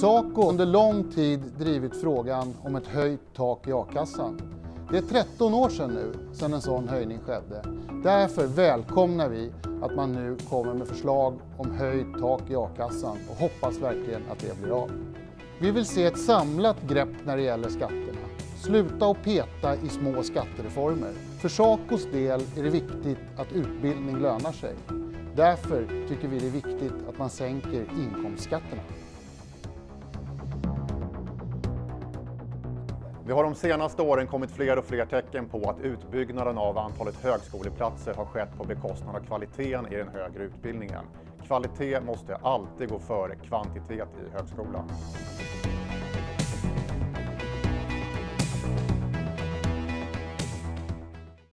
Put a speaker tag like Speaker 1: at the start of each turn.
Speaker 1: Saco har under lång tid drivit frågan om ett höjt tak i a-kassan. Det är 13 år sedan nu sedan en sån höjning skedde. Därför välkomnar vi att man nu kommer med förslag om höjt tak i a-kassan och hoppas verkligen att det blir av. Vi vill se ett samlat grepp när det gäller skatterna. Sluta och peta i små skattereformer. För Sacos del är det viktigt att utbildning lönar sig. Därför tycker vi det är viktigt att man sänker inkomstskatterna.
Speaker 2: Det har de senaste åren kommit fler och fler tecken på att utbyggnaden av antalet högskoleplatser har skett på bekostnad av kvaliteten i den högre utbildningen. Kvalitet måste alltid gå före kvantitet i högskolan.